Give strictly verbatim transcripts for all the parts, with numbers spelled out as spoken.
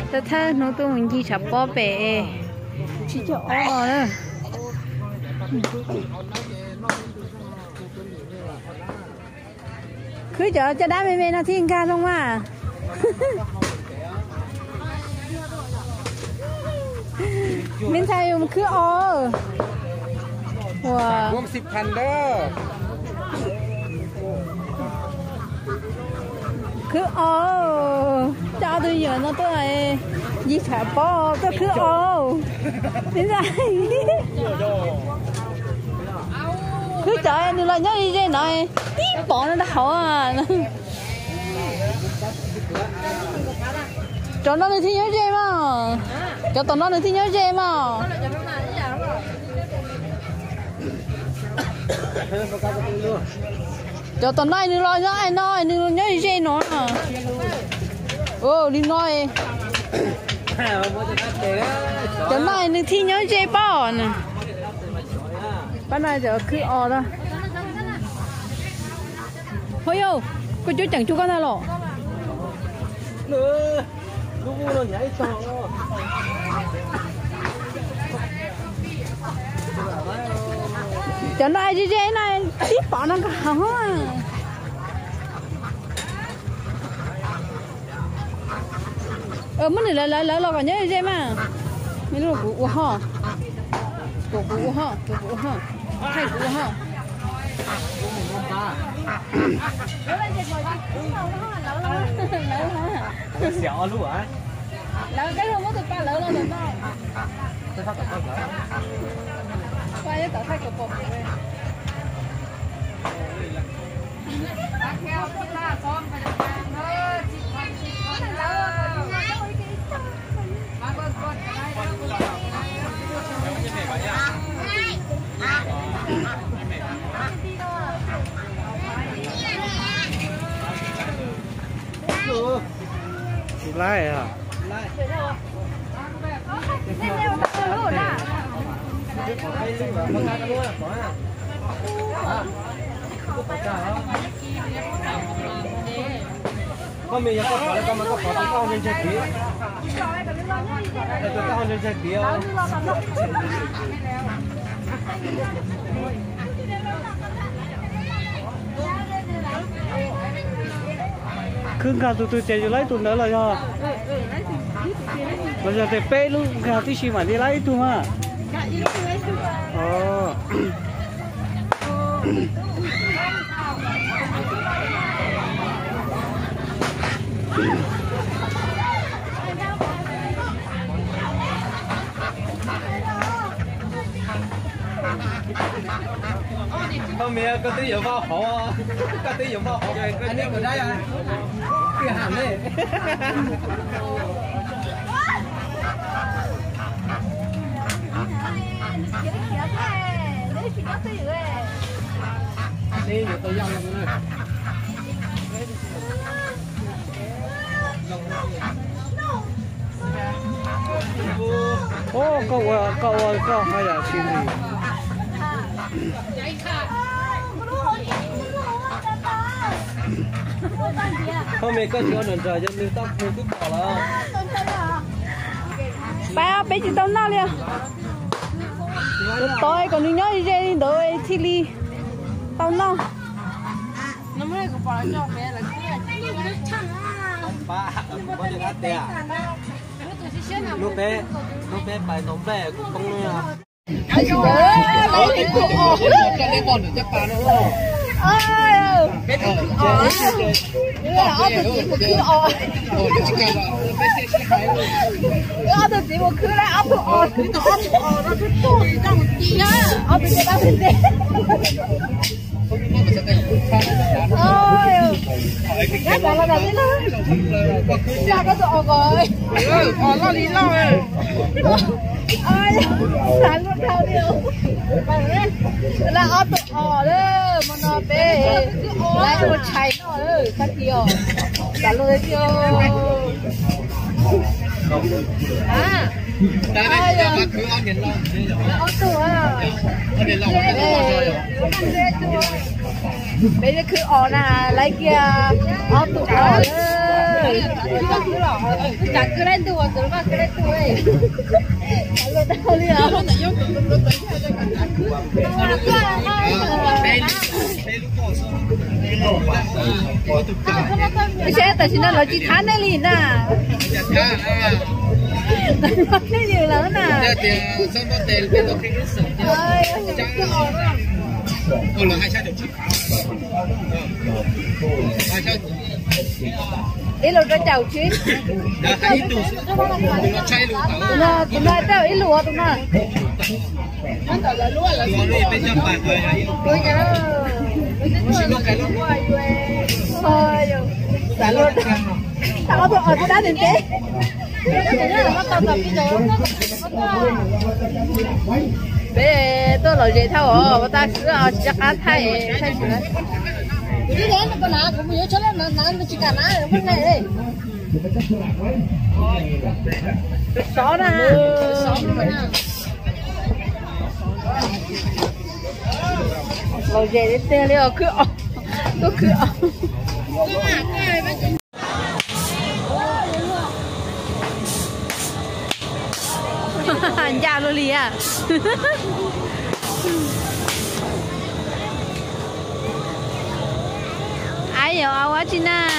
ta thấy nó tôi mình chỉ chập bó bể chỉ cho ó nữa cứ chờ cho đá mê mê nó thiên ca không à mình thay dùng cứ ó wow gồmสิบพันเด้อ cứ ô cho tôi giờ nó tôi này gì phải bỏ tôi cứ ô đến ra cứ chờ em lại nhớ đi đây này tí bỏ nó đã hổ à cho nó được thì nhớ gì mà cho tụi nó được thì nhớ gì mà cho tụi nó đừng lo nhớ ai nói đừng nhớ gì nó à ô đi nói cho nó đừng thi nhớ gì bao nè ban này giờ cứ o đó thôi yêu cô chú chẳng chú con nào lọ nữa lúc nó nhảy trò cho nó ai gì gì này tiếp bỏ nó cả hả ờ mất này lại lại lại lo cả nhớ gì mà mấy lúc của họ của của họ của của họ hay của họ xẻo luôn à là cái không có được ba lỡ lo được đâu qua cái tàu thay của bột này lại à con mình có phải con mà có phải con lên chơi tí để con lên chơi tí không khương cả tụi tụi chạy lấy tụi nữa là do bây giờ thì pe luôn cả tí xí mà đi lấy tụi mà ờ không mẹ có tí giờ vào họ có tí giờ vào họ rồi anh em ở đây à cái hàng này đi giờ tôi dòng luôn rồi ô cậu cậu cậu hay là xin gì không mẹ có chỗ nền trời cho nên tóc nên cứ bỏ là ba bé chỉ tao nào liền tôi còn nhớ gì đi đợi thi ly tao nào nó mới có bỏ cho bé là ba có gì hết tiền lúc bé lúc bé bài tổng bé cũng không nữa ơi bé ờ ờ tôi chỉ một cứ ờ ờ tôi chỉ một cứ là ờ tôi ờ tôi ờ ờ nó cứ tôi trong gì á ờ tôi chỉ đang thấy thế ơi cái đó là gì đó ra cái tôi ờ rồi ờ nó đi lâu rồi ơi sáng luôn thao điều là ở tụ ở đó mà nó bé lại một cháy nó đó các kiểu cả lời tiêu à đây là mà cứ ăn đến lâu là ở tụ à ăn đến lâu bây giờ cứ ở là lấy kia ở tụ ở đó Cả cứ lên đùa rồi mà cứ lên đùa ấy. Luôn đâu đi à? Sẽ tại sao nó chỉ thán này liền à? Nó cái gì lớn à? Ôi là hai trăm được chứ? Hai trăm. Ít lúa cho chào chứ. Hai ít lúa. Nó chay lúa. Nó tụi nó tao ít lúa tụi nó. Nó tao là lúa là. Lúa này bên trong bàn rồi. Tôi nhớ. Xin nó cái lúa. Thôi rồi. Xả luôn. Tao có ở đá đến thế. Bé tôi nói gì thao ở, bà ta cứ ở chắc ăn thay thay gì đấy. Cái đấy nó có ná cũng nhớ cho nó ná nó chỉ cả ná nó vẫn này đây. Xó nè. Xó nè. Nói gì đấy tê liêu cứ ở, tôi cứ ở. Anh già luôn đi à. Ai hiểu áo quá chị na.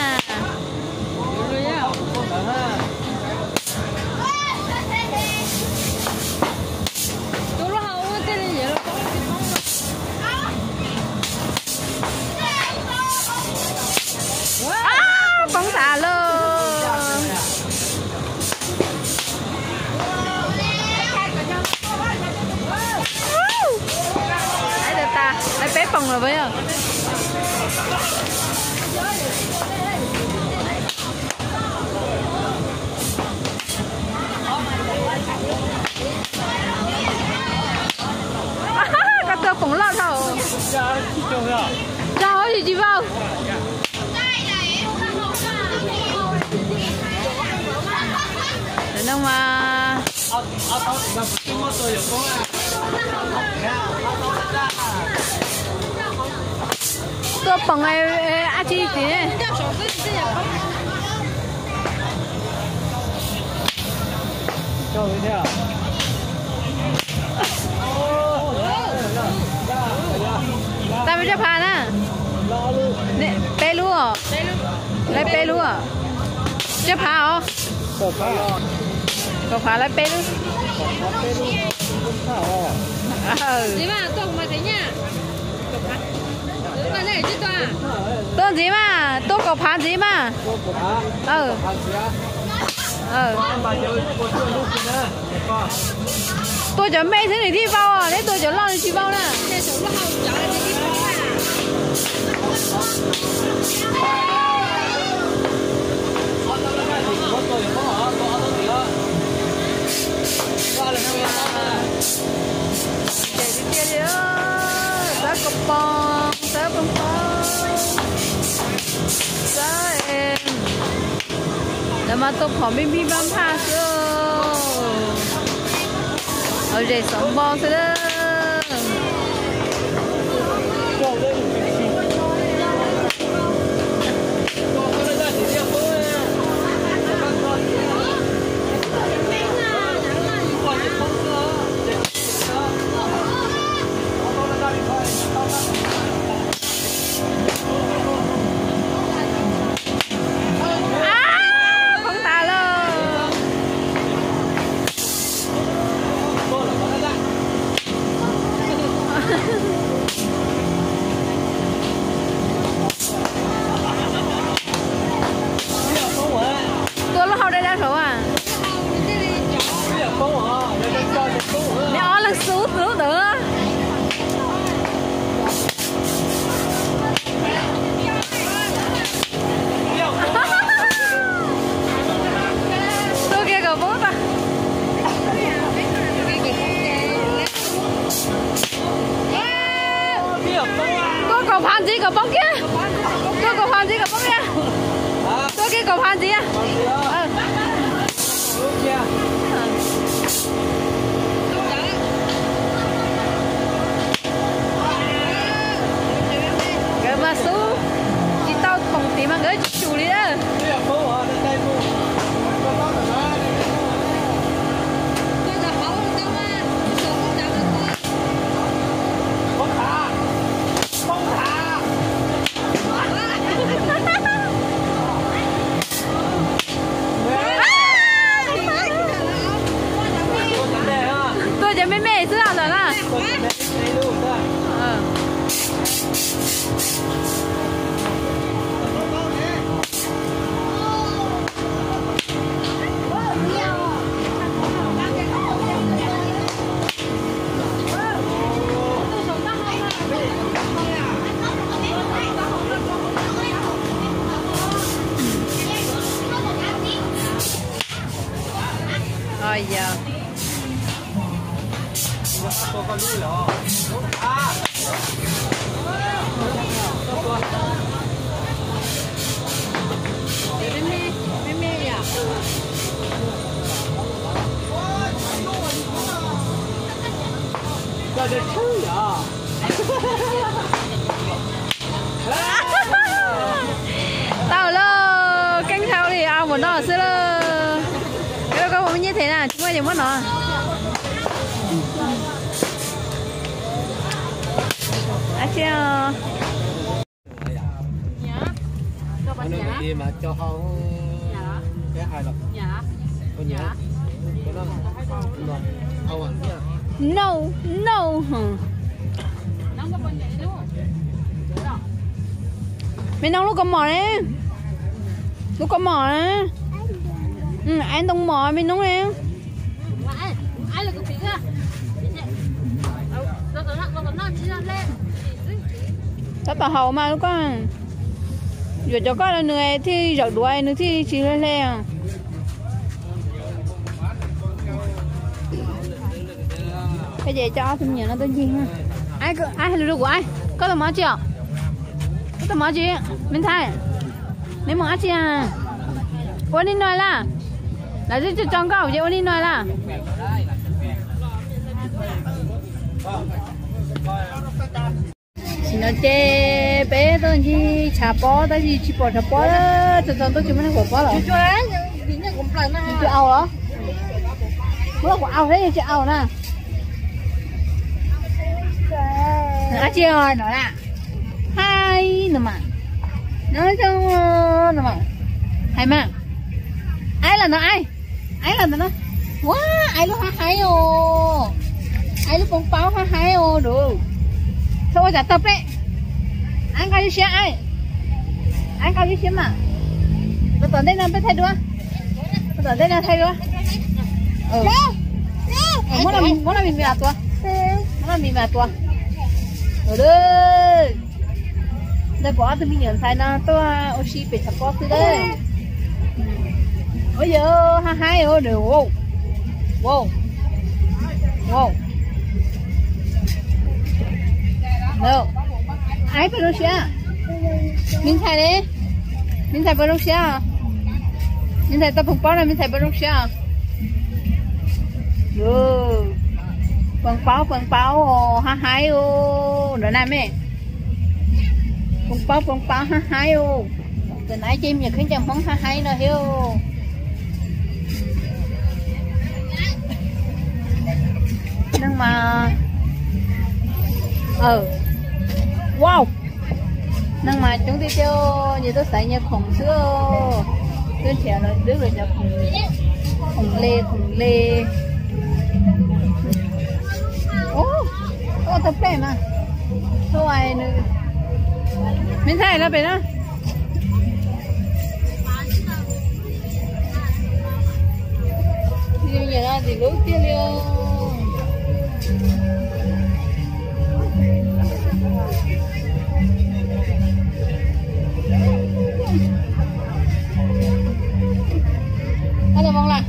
Phóng xạ luôn. Lấy bé phòng rồi với à? Có tôi cũng lo thôi. Sao gì chị vào? Để đâu mà. Tôi bằng ai ai chị thế? Cho thế à? Ta bây giờ phá nè. Nè, bé luôn à? Lấy bé luôn à? Chưa phá hả? Có phá lấy bé luôn. Gì mà tôi không thấy nha. Cái này chứ tôi à? Tôi gì mà, tôi có phá gì mà. Ừ. Ừ. Tôi chở mẹ thế này đi vào à, đấy tôi chở lo thì chị vào nè. Thế số nó hầu chở là đi vào à. Đó cục bông, đó bông bông, đó em, là mà tôi khỏi bên bên băng pha rồi, ở đây sống bông rồi đó. rồi giờ. Mê mê mê à? Cho được thứ à? Tao lo canh thao đi ao muốn nó xưa lo. Cái đó có như thế nào? Chúng mày đừng mất nó. À chưa? Nó gì mà cho không cái hai lần. Dạ. Con nhớ. Con nó không à? No, no. Mày nông lúc có mỏ đấy. Lúc có mỏ đấy. Ừ, anh đông mỏ mày nông đấy. Ai là cái gì à? Nó nó nó nó nó chỉ lên. Tao tao hậu mà lúc con. Giờ cho con là người thì rau đuôi nữa thì chỉ lên lên. Cái gì cho thêm nhiều nó tới gì ha? Ai có ai là của ai? Có tao máu chưa? Có tao máu chưa? Mình thay. Mấy món chưa? Ôn đi nói là. Là chứ trong câu chứ ôn đi nói là. Nó chê bé tôi chỉ chả bó tới gì chỉ bỏ chả bó đó, từ từ tôi chỉ muốn bỏ bó rồi. Chú ấy, những cái cũng phải nó. Chú ao đó. Bữa của ao thế chứ ao nè. Nó chưa rồi nó là hai nữa mà. Nói cho nữa mà. Hai mà. Ai là nó ai? Ai là nó? Wow, ai lúc hai hai ô. Ai lúc bông báo hai hai ô đủ. Thôi giả tập đấy. Anh cao đi xe ai? Anh cao đi xe mà. Tôi tưởng đây là phải thay đua. Tôi tưởng đây là thay đua. Ừ. Muốn là mình muốn là mình mẹ tua. Muốn là mình mẹ tua. Ở đây. Đây bỏ tôi mình nhận sai nó tôi oxy bị sập bó từ đây. Ôi giờ hai hai ô đều. Wow. Wow. Wow. Đâu? Ai phải đâu xe? Mình thay đấy. Mình thay phải đâu xe? Mình thay tập phong bao này mình thay phải đâu xe? Ừ. Phong bao phong bao ha hai ô. Đó này mẹ. Phong bao phong bao ha hai ô. Từ nãy chim nhật khiến chồng phong ha hai nó hiểu. Nhưng mà ừ. Wow. Nhưng mà chúng tôi cho như tôi xài như khổng sữa. Tôi trẻ là đứa rồi cho khổng khổng lê khổng lê. Ô, ô tập đẹp mà. Thôi ai nữa. Mình thấy nó bé đó. Thì bây giờ là gì lúc tiên liệu. Ada mong là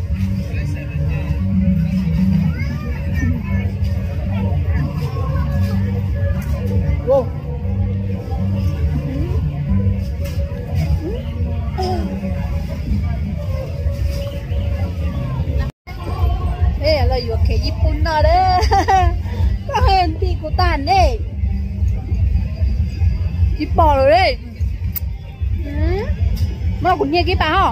wow. Đây làอยู่cáiญี่ปุ่นน่ะเด้อก็เห็นที่กูตานเด้ญี่ปุ่นเลยเด้อืมมากูเนี่ยกี่ป่ะฮะ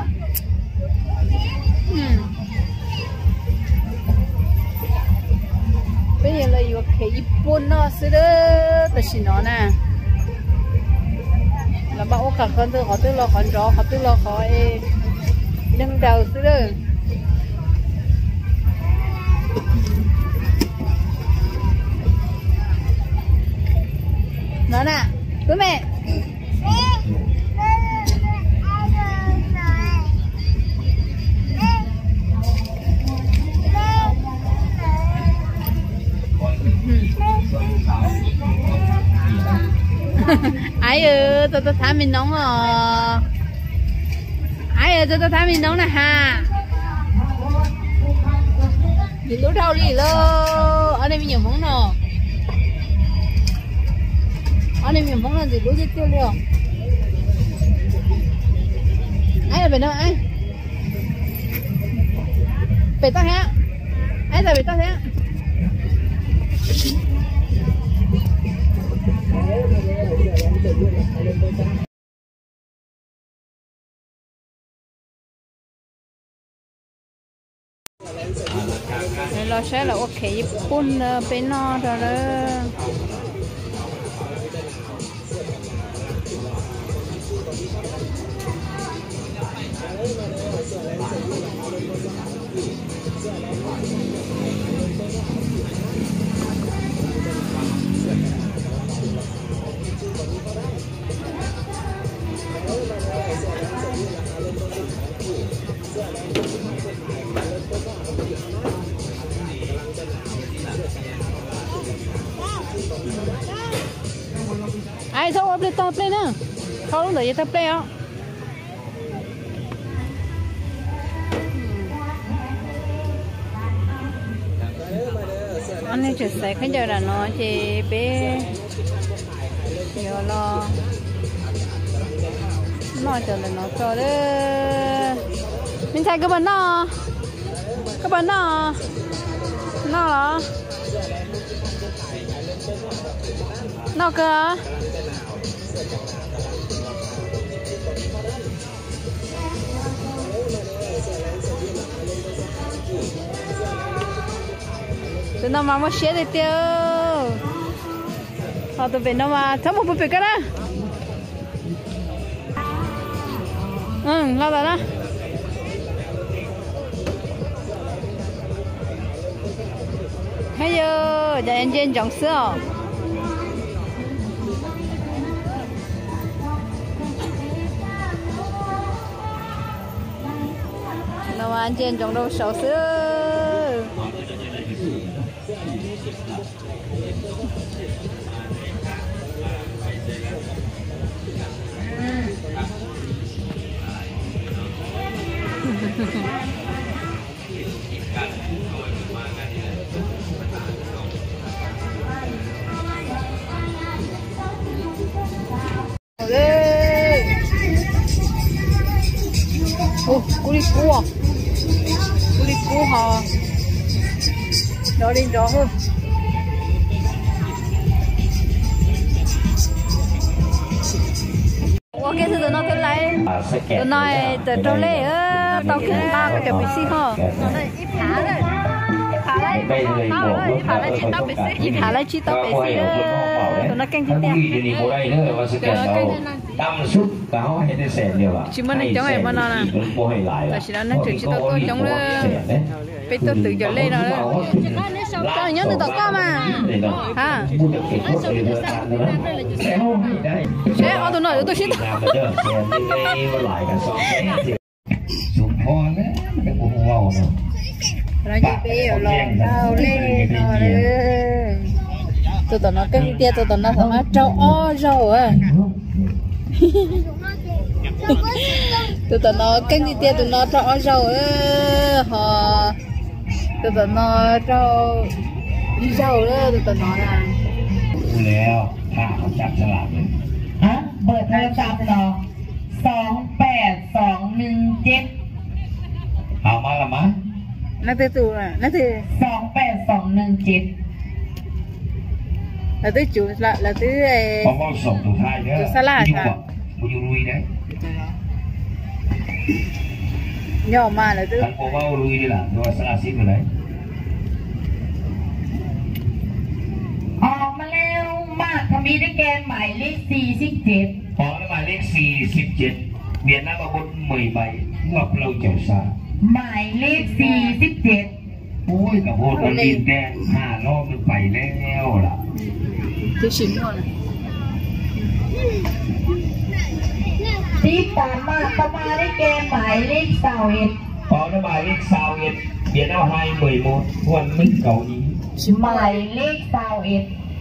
bây giờ làอยู่cáiญี่ปุ่นเนาะซื้อเด้อแต่สิเนาะน่ะแล้วบอกว่าเขาคนตัวเขาตัวเราคนรอเขาตัวเราเขาเองดึงดาวซื้อเด้อเนาะน่ะรู้ไหมai ơi tôi tôi thả mình nóng rồi ai ơi tôi tôi thả mình nóng nè ha nhìn lúa rau đi lơ ở đây mình nhiều món nào ở đây mình món nào thì lúa rất tiêu liệu ai là về đâu ai về tao hả ai là về tao hả lo sẽ là ok Japan bên nó rồi đó ai sao up lên top lên nè không lúc đấy tập lên không anh ấy chỉ sẽ cái giờ là nó chỉ bé giờ lo nó giờ là nó cho đấy mình thấy cái bên nó cái bên nó nó là nó cơ tụi nó mà mua xe đi tiêu họ tụi nó mà thấm một bữa cái đó ừ lo rồi đó hay giờ giờ anh trên trồng sữa nó mà anh trên trồng đâu sầu sữa ô, cú đi cua, cú đi cua hò, đó đi đó hơn. Ok, thì tụi nó tới lấy, tụi nó từ trâu lê á, tao kia tao cái chuẩn bị xí hò, nó đây ít thả đấy, thả đấy, tao đấy, thả đấy chỉ tao bị xí, ít thả đấy chỉ tao bị xí, tụi nó canh tiền tiền, tụi nó canh tâm suốt cáo hay để xẻ nhiều à? chỉ muốn anh chống này mà nó là, là chỉ là nó chỉ cho tôi chống đó, bây tôi tự giờ lên rồi đó, tao nhớ từ tao có mà, hả? Sẽ ở tụi nó tôi xin. Rồi chị bây giờ lòng đau lên rồi, tụi tụi nó cái kia tụi tụi nó thằng nó trâu o rồi à. Tụi tụi nó cái gì tiền tụi nó cho rau đó họ tụi tụi nó cho đi rau đó tụi tụi nó là แล้วถ้าเขาจับฉลากเลยฮะเปิดโทรศัพท์เหรอสองแปดสองหนึ่งเจ็ดเอามาละมั้ง nó từ từ à nó từ สองแปดสองหนึ่งเจ็ด là từ chủ là là từ เพราะว่าส่งตัวท้ายเนี่ยอยู่อ่ะมันอยู่ลุยได้ nhỏ mà là từ ทั้งโมว่าลุยดีล่ะตัวสลาซิไปเลยออกมาแล้วมากทำมีได้แกนหมายเลขสี่สิบเจ็ดออกแล้วหมายเลขสี่สิบเจ็ดเบียนหน้ามาบนหมื่นใบงวดเราเจ้าซาหมายเลขสี่สิบเจ็ดโอ้ยกับโหดมันดินแดงห้ารอบมันไปแล้วล่ะ từ chín rồi ที่ตามมาประมาณได้แกนหมายเลขสาวเอ็ดออกแล้วหมายเลขสาวเอ็ดเบียนเอาให้หมื่นหมดวันมึงเก่านี้หมายเลขสาวเอ็ด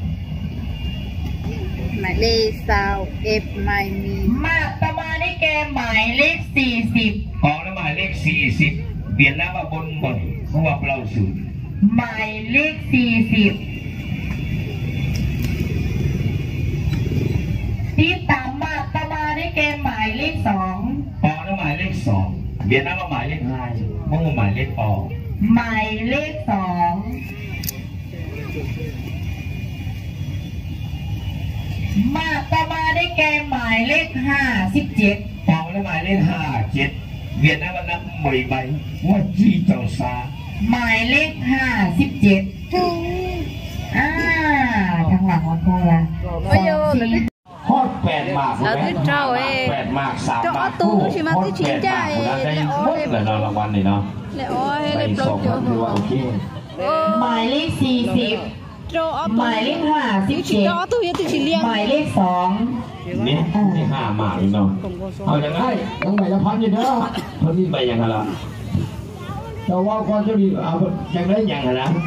mày lê sao ép mày mi มาประมาณได้แกนหมายเลขสี่สิบออกแล้วหมายเลขสี่สิบเปลี่ยนแล้วมาบนบนเพราะว่าเราสูญหมายเลขสี่สิบที่ตามมาตมาได้แก่หมายเลขสองปอแล้วหมายเลขสองเบียดน้ำมาหมายเลขห้ามั่งหมายเลขปอหมายเลขสองมาตมาได้แก่หมายเลขห้าสิบเจ็ดปอแล้วหมายเลขห้าเจ็ดเวียดนามนับหมวยใบว่าจีเจ้าซาหมายเลขห้าสิบเจ็ดอ่าทางหลังวันโคละฮอดแปดหมากเลยแปดหมากสามหมากคู่ฮอดแปดหมากคนนั้นได้หมดเลยเนาะรางวัลนี่เนาะไปสองคนคือว่าโอเคหมายเลขสี่สิบหมายเลขห้าสิบเจ็ดหมายเลขสองนี่นี่ห้าหมากเนาะเอาอย่างไรต้องใบละพันอยู่เด้อเท่าที่ใบยังไงล่ะเราว่าก่อนจะดีเอาอย่างไรอย่างไรนะ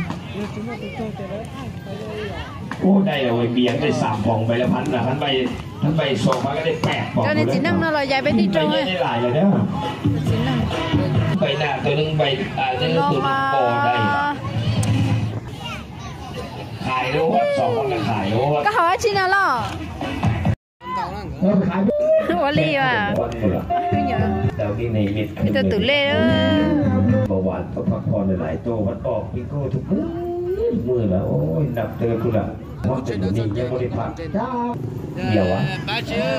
โอ้ได้เลยเบียงได้สามฟองใบละพันละพันใบทั้งใบสองพันก็ได้แปดฟอง cho nên chỉ năng nó là dài bên đi trâu ấy ได้หลายเลยเด้อใบหน้าตัวนึงใบอ่าตัวนึงตัวโบได้ขายรู้ว่าสองคนก็ขายรู้ว่า có hỏi chi nào lo เออขาย quả li à แต่ที่ในมิด cái tôi tự lê đó เบาหวานต้องพักผ่อนหลายตัวมันออกพิโก้ทุกมือมือแล้วโอ้ยหนักเจอคุณละเพราะเป็นนี่ยังไม่ได้พักจ้าเดี๋ยววะไป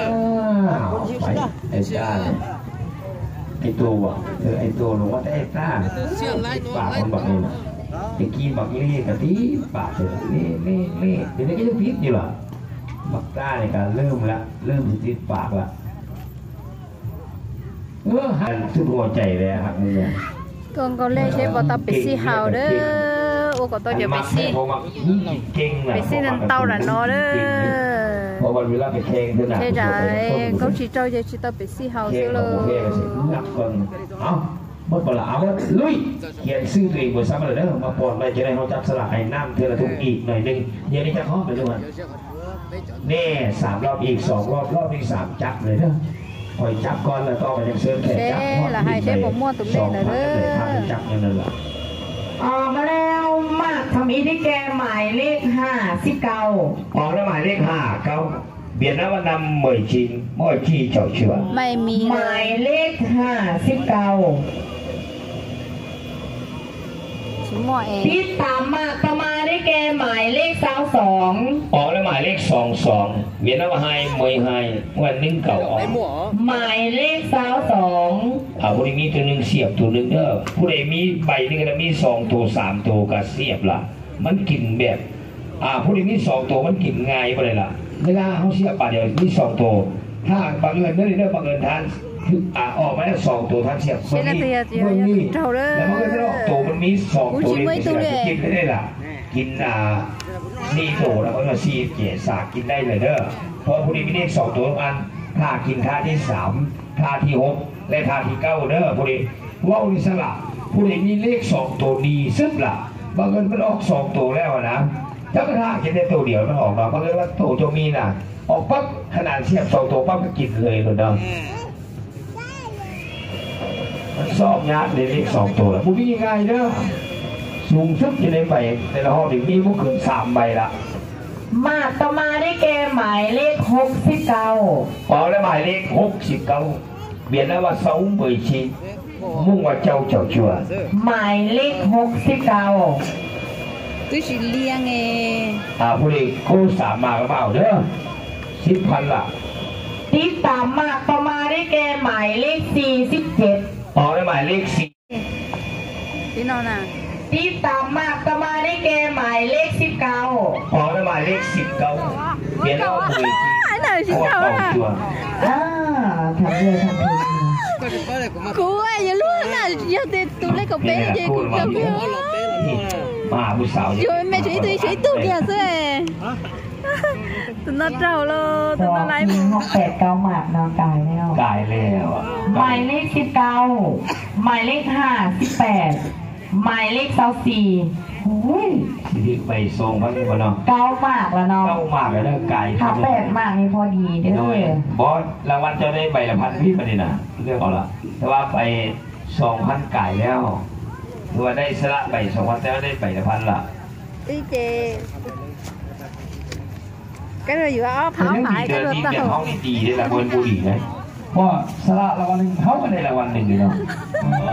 ไอ้จ้าไอ้ตัววะเออไอ้ตัวลงว่าได้ไอ้จ้าปากคนแบบนี้นะไอ้กี้บักเล่กับที่ปากเลยเล่เล่เล่เดี๋ยวนี้ก็จะพิษอยู่ล่ะบักจ้าในการเริ่มละเริ่มติดปากละเออหันสุดหัวใจเลยครับนี่เนี่ย con có lê chế vào tao bị xì hào đó ô có tao giờ bị xì bị xì nên tao là nó đó thế rồi có chỉ trâu giờ chỉ tao bị xì hào xíu luôn mất bỏ là áo đó lui hiện sư thì vừa xong rồi đó mà còn đây cho nên họ chắp sạ hay nam thì là thùng ịt này nhưng giờ đi chắc khó phải không ạ nè sám rอบอีกสองรอบรอบที่สามจับเลยเด้อคอยจับก่อนแล้วต่อไปยังเสื้อแขนจับlà hai chế bộ mua tụi này là đóจับยังนั่นแหละออกมาแล้วมากทำอีที่แกหมายเลขห้าสิบเก้าออกแล้วหมายเลขห้าเก้าเบียนน้ำมันนำเหมยจีนเหมยจีเฉาเฉื่อยไม่มีหมายเลขห้าสิบเก้าที่ตามมาตมาได้แกหมายเลขสาวสองออกแล้วหมายเลขสองสองเวียนน้ำมันให้เมยให้วันนึงเก่าออกหมายเลขสาวสองอ่าผู้ใดมีตัวหนึ่งเสียบตัวหนึ่งเด้อผู้ใดมีใบนึงก็มีสองตัวสามตัวก็เสียบละมันกินแบบอ่าผู้ใดมีสองตัวมันกินง่ายไปเลยล่ะเวลาเขาเสียบปลาเดียวมีสองตัวถ้าบางเงินเด้อเด้อบางเงินทานคืออ่าออกมาแล้วสองตัวท่านเสียบมันมีมันมีแล้วมันก็จะออกตัวมันมีสองตัวนี้กินได้ล่ะกินอ่านี่โตแล้วก็ซีเกศสากินได้เลยเด้อเพราะผู้นี้มีเลขสองตัวอันท่ากินท่าที่สามท่าที่หกและท่าที่เก้าเด้อผู้นี้ว่าอุสระผู้นี้มีเลขสองตัวดีซึบล่ะบางเงินมันออกสองตัวแล้วนะถ้าก็ท่ากินได้ตัวเดียวมันออกมาบางเงินว่าตัวจะมีน่ะออกปั๊บขนาดเสียบสองตัวปั๊บก็กินเลยเลยเด้อสอบยากในเลขสองตัวแล้วผู้พี่ง่ายเด้อสูงสุดอยู่ในใบในละห้องถึงมีพวกขึ้นสามใบละมาต่อมาได้แกหมายเลขหกสิบเก้าพอแล้วหมายเลขหกสิบเก้าเบียนแล้วว่าสองเบยชีมุ่งว่าเจ้าเจ้าชัวหมายเลขหกสิบเก้า tôi chỉ liêng nghe อ่าผู้ดีคู่สามมาก็เปล่าเด้อสิบพันละที่ตามมาต่อมาได้แกหมายเลขสี่สิบเจ็ดพอแล้วหมายเลขสี่ที่นอนอ่ะที่ตามมาต่อมาได้แกหมายเลขสิบเก้าพอแล้วหมายเลขสิบเก้าเปลี่ยนเอาบุยอันไหนสิบเก้าอ่ะอ่าทำเลยทำเลยกูอ่ะอย่ารู้นะอย่าเด็ดตัวเล็กกับเป๊ะเด็กกูจะเบี้ยมาผู้สาวอยู่ไม่ใช่ตัวใช่ตัวเดียวสิตัวน่าเจ้าเลยตัวน่าไรมึงแปดเก้าหมากนอนกายแล้วกายแล้วหมายเลขสิบเก้าหมายเลขห้าสิบแปดหมายเลขสองสี่โอ้ยสิไปทรงพันกว่าเนาะเก้าหมากแล้วเนาะเก้าหมากแล้วเนาะกายถ้าแปดหมากนี่พอดีเด้อบอสรางวัลจะได้ใบละพันพี่ประเด็นน่ะเรื่องเอาละแต่ว่าไปสองพันกายแล้วหรือว่าได้สละใบสองพันแต่ไม่ได้ใบละพันละ đi chè cái này vừa áo pháo phải cái đó tao เขาดีได้รางวัลบุหรี่นะเพราะสละรางวัลหนึ่งเขาก็ได้รางวัลหนึ่งเลยเนาะ